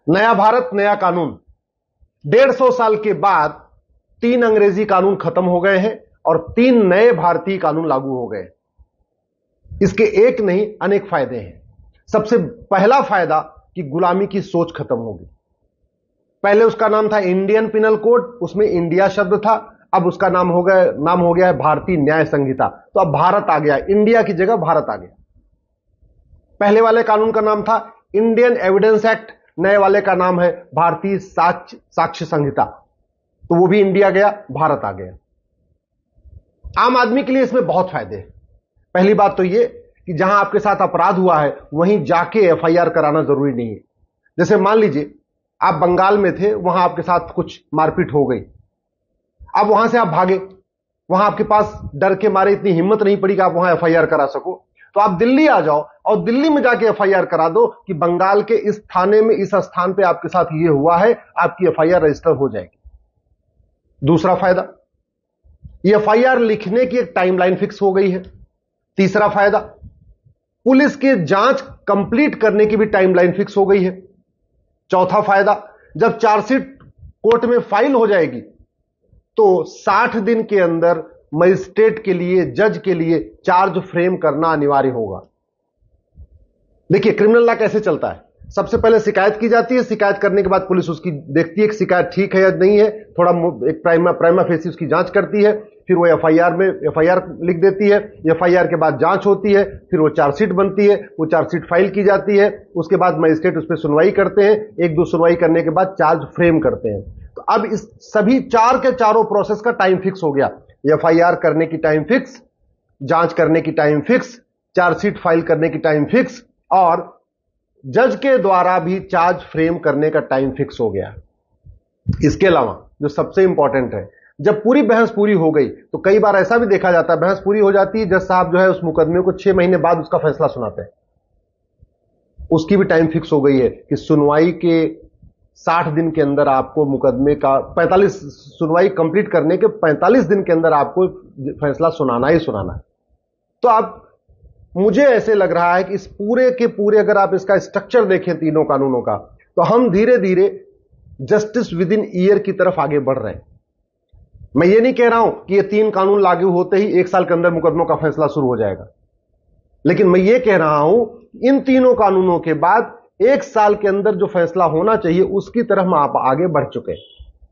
नया भारत नया कानून। 150 साल के बाद 3 अंग्रेजी कानून खत्म हो गए हैं और 3 नए भारतीय कानून लागू हो गए। इसके एक नहीं अनेक फायदे हैं। सबसे पहला फायदा कि गुलामी की सोच खत्म होगी। पहले उसका नाम था इंडियन पिनल कोड, उसमें इंडिया शब्द था, अब उसका नाम हो गया है भारतीय न्याय संहिता। तो अब भारत आ गया, इंडिया की जगह भारत आ गया। पहले वाले कानून का नाम था इंडियन एविडेंस एक्ट, नए वाले का नाम है भारतीय साक्ष्य संहिता। तो वो भी इंडिया गया, भारत आ गया। आम आदमी के लिए इसमें बहुत फायदे हैं। पहली बात तो ये कि जहां आपके साथ अपराध हुआ है वहीं जाके एफआईआर कराना जरूरी नहीं है। जैसे मान लीजिए आप बंगाल में थे, वहां आपके साथ कुछ मारपीट हो गई, अब वहां से आप भागे, वहां आपके पास डर के मारे इतनी हिम्मत नहीं पड़ी कि आप वहां एफआईआर करा सको, तो आप दिल्ली आ जाओ और दिल्ली में जाके एफआईआर करा दो कि बंगाल के इस थाने में इस स्थान पे आपके साथ ये हुआ है, आपकी एफआईआर रजिस्टर हो जाएगी। दूसरा फायदा, ये एफआईआर लिखने की एक टाइमलाइन फिक्स हो गई है। तीसरा फायदा, पुलिस की जांच कंप्लीट करने की भी टाइमलाइन फिक्स हो गई है। चौथा फायदा, जब चार्जशीट कोर्ट में फाइल हो जाएगी तो 60 दिन के अंदर मजिस्ट्रेट के लिए, जज के लिए चार्ज फ्रेम करना अनिवार्य होगा। देखिए क्रिमिनल लॉ कैसे चलता है। सबसे पहले शिकायत की जाती है, शिकायत करने के बाद पुलिस उसकी देखती है कि शिकायत ठीक है या नहीं है, थोड़ा एक प्राइमा फेसी उसकी जांच करती है, फिर वो एफआईआर लिख देती है। एफआईआर के बाद जांच होती है, फिर वो चार्जशीट बनती है, वो चार्जशीट फाइल की जाती है, उसके बाद मजिस्ट्रेट उस पर सुनवाई करते हैं, एक दो सुनवाई करने के बाद चार्ज फ्रेम करते हैं। तो अब इस सभी चार के चारों प्रोसेस का टाइम फिक्स हो गया। एफआईआर करने की टाइम फिक्स, जांच करने की टाइम फिक्स, चार्जशीट फाइल करने की टाइम फिक्स, और जज के द्वारा भी चार्ज फ्रेम करने का टाइम फिक्स हो गया। इसके अलावा जो सबसे इंपॉर्टेंट है, जब पूरी बहस पूरी हो गई तो कई बार ऐसा भी देखा जाता है, बहस पूरी हो जाती है, जज साहब जो है उस मुकदमे को 6 महीने बाद उसका फैसला सुनाते हैं। उसकी भी टाइम फिक्स हो गई है कि सुनवाई के 60 दिन के अंदर आपको मुकदमे का 45 सुनवाई कंप्लीट करने के 45 दिन के अंदर आपको फैसला सुनाना ही सुनाना है। तो आप, मुझे ऐसे लग रहा है कि इस पूरे के पूरे अगर आप इसका स्ट्रक्चर देखें तीनों कानूनों का, तो हम धीरे धीरे जस्टिस विद इन ईयर की तरफ आगे बढ़ रहे हैं। मैं ये नहीं कह रहा हूं कि ये 3 कानून लागू होते ही 1 साल के अंदर मुकदमों का फैसला शुरू हो जाएगा, लेकिन मैं ये कह रहा हूं इन तीनों कानूनों के बाद 1 साल के अंदर जो फैसला होना चाहिए उसकी तरफ हम आप आगे बढ़ चुके हैं।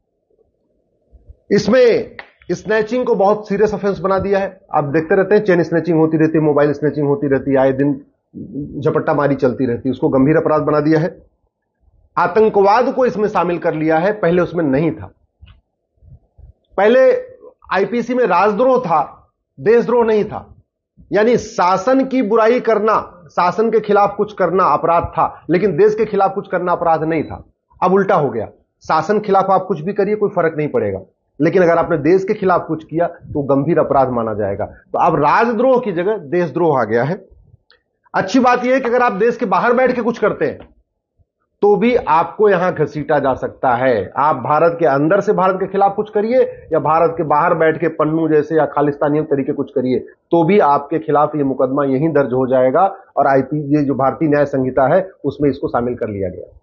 इसमें स्नैचिंग को बहुत सीरियस ऑफेंस बना दिया है। आप देखते रहते हैं चेन स्नैचिंग होती रहती है, मोबाइल स्नैचिंग होती रहती है, आए दिन झपट्टा मारी चलती रहती है, उसको गंभीर अपराध बना दिया है। आतंकवाद को इसमें शामिल कर लिया है, पहले उसमें नहीं था। पहले आईपीसी में राजद्रोह था, देशद्रोह नहीं था। यानी शासन की बुराई करना, शासन के खिलाफ कुछ करना अपराध था, लेकिन देश के खिलाफ कुछ करना अपराध नहीं था। अब उल्टा हो गया, शासन के खिलाफ आप कुछ भी करिए कोई फर्क नहीं पड़ेगा, लेकिन अगर आपने देश के खिलाफ कुछ किया तो गंभीर अपराध माना जाएगा। तो अब राजद्रोह की जगह देशद्रोह आ गया है। अच्छी बात यह है कि अगर आप देश के बाहर बैठ के कुछ करते हैं तो भी आपको यहां घसीटा जा सकता है। आप भारत के अंदर से भारत के खिलाफ कुछ करिए या भारत के बाहर बैठ के पन्नू जैसे या खालिस्तानी तरीके कुछ करिए, तो भी आपके खिलाफ यह मुकदमा यहीं दर्ज हो जाएगा और ये जो भारतीय न्याय संहिता है उसमें इसको शामिल कर लिया गया।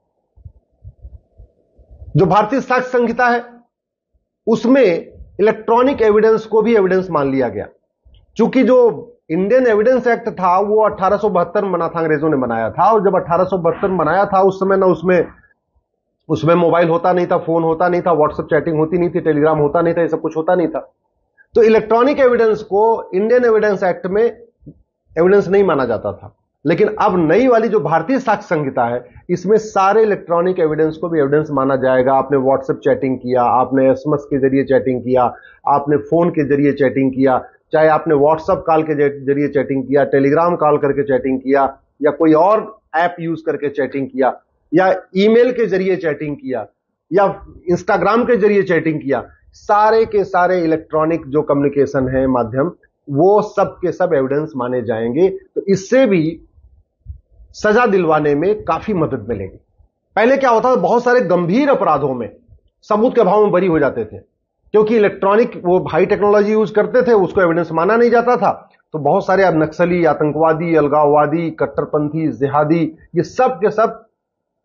जो भारतीय साक्ष्य संहिता है उसमें इलेक्ट्रॉनिक एविडेंस को भी एविडेंस मान लिया गया। चूंकि जो इंडियन एविडेंस एक्ट था वो 1872 में बना था, अंग्रेजों ने बनाया था, और जब 1872 में बनाया था उस समय ना उसमें मोबाइल होता नहीं था, फोन होता नहीं था, व्हाट्सएप चैटिंग होती नहीं थी, टेलीग्राम होता नहीं था, ये सब कुछ होता नहीं था। तो इलेक्ट्रॉनिक एविडेंस को इंडियन एविडेंस एक्ट में एविडेंस नहीं माना जाता था। लेकिन अब नई वाली जो भारतीय साक्ष्य संहिता है इसमें सारे इलेक्ट्रॉनिक एविडेंस को भी एविडेंस माना जाएगा। आपने व्हाट्सएप चैटिंग किया, आपने एसएमएस के जरिए चैटिंग किया, आपने फोन के जरिए चैटिंग किया, चाहे आपने व्हाट्सएप कॉल के जरिए चैटिंग किया, टेलीग्राम कॉल करके चैटिंग किया, या कोई और ऐप यूज करके चैटिंग किया, या ईमेल के जरिए चैटिंग किया, या इंस्टाग्राम के जरिए चैटिंग किया, सारे के सारे इलेक्ट्रॉनिक जो कम्युनिकेशन है माध्यम, वो सब के सब एविडेंस माने जाएंगे। तो इससे भी सजा दिलवाने में काफी मदद मिलेगी। पहले क्या होता था, बहुत सारे गंभीर अपराधों में सबूत के अभाव में बरी हो जाते थे, क्योंकि इलेक्ट्रॉनिक वो हाई टेक्नोलॉजी यूज करते थे, उसको एविडेंस माना नहीं जाता था। तो बहुत सारे अब नक्सली, आतंकवादी, अलगाववादी, कट्टरपंथी, जिहादी, ये सब के सब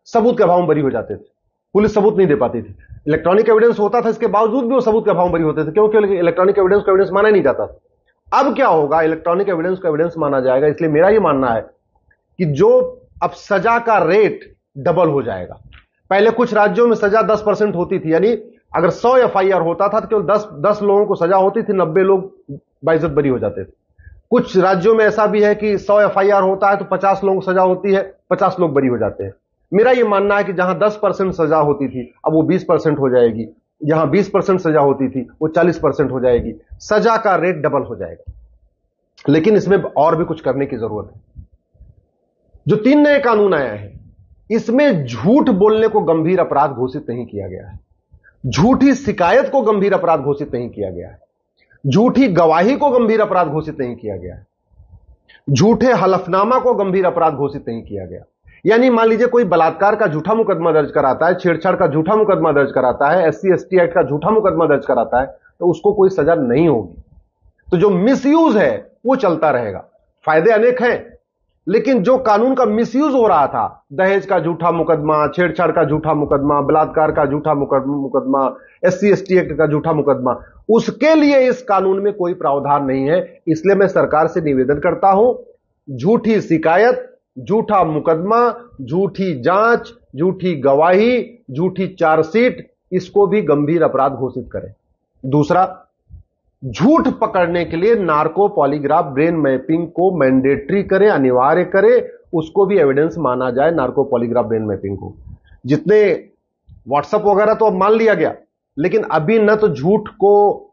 सबूत के अभाव में बरी हो जाते थे, पुलिस सबूत नहीं दे पाती थी। इलेक्ट्रॉनिक एविडेंस होता था, इसके बावजूद भी वो सबूत के अभाव में बरी होते थे, क्योंकि इलेक्ट्रॉनिक एविडेंस को एविडेंस माना नहीं जाता था। अब क्या होगा, इलेक्ट्रॉनिक एविडेंस को एविडेंस माना जाएगा। इसलिए मेरा यह मानना है कि जो अब सजा का रेट डबल हो जाएगा। पहले कुछ राज्यों में सजा 10% होती थी, यानी अगर 100 एफआईआर होता था तो केवल 10 लोगों को सजा होती थी, 90 लोग बाइज्जत बरी हो जाते थे। कुछ राज्यों में ऐसा भी है कि 100 एफआईआर होता है तो 50 लोगों को सजा होती है, 50 लोग बरी हो जाते हैं। मेरा यह मानना है कि जहां 10% सजा होती थी अब वो 20% हो जाएगी, जहां 20% सजा होती थी वो 40% हो जाएगी। सजा का रेट डबल हो जाएगा। लेकिन इसमें और भी कुछ करने की जरूरत है। जो 3 नए कानून आए हैं, इसमें झूठ बोलने को गंभीर अपराध घोषित नहीं किया गया है, झूठी शिकायत को गंभीर अपराध घोषित नहीं किया गया है, झूठी गवाही को गंभीर अपराध घोषित नहीं किया गया है, झूठे हलफनामा को गंभीर अपराध घोषित नहीं किया गया। यानी मान लीजिए कोई बलात्कार का झूठा मुकदमा दर्ज कराता है, छेड़छाड़ का झूठा मुकदमा दर्ज कराता है, SC/ST एक्ट का झूठा मुकदमा दर्ज कराता है, तो उसको कोई सजा नहीं होगी। तो जो मिसयूज है वो चलता रहेगा। फायदे अनेक हैं, लेकिन जो कानून का मिसयूज हो रहा था, दहेज का झूठा मुकदमा, छेड़छाड़ का झूठा मुकदमा, बलात्कार का झूठा मुकदमा, SC/ST एक्ट का झूठा मुकदमा, उसके लिए इस कानून में कोई प्रावधान नहीं है। इसलिए मैं सरकार से निवेदन करता हूं, झूठी शिकायत, झूठा मुकदमा, झूठी जांच, झूठी गवाही, झूठी चार्जशीट, इसको भी गंभीर अपराध घोषित करें। दूसरा, झूठ पकड़ने के लिए नार्को पॉलीग्राफ ब्रेन मैपिंग को मैंडेटरी करें, अनिवार्य करें, उसको भी एविडेंस माना जाए। नार्को पॉलीग्राफ ब्रेन मैपिंग को, जितने व्हाट्सएप वगैरह तो अब मान लिया गया, लेकिन अभी न तो झूठ को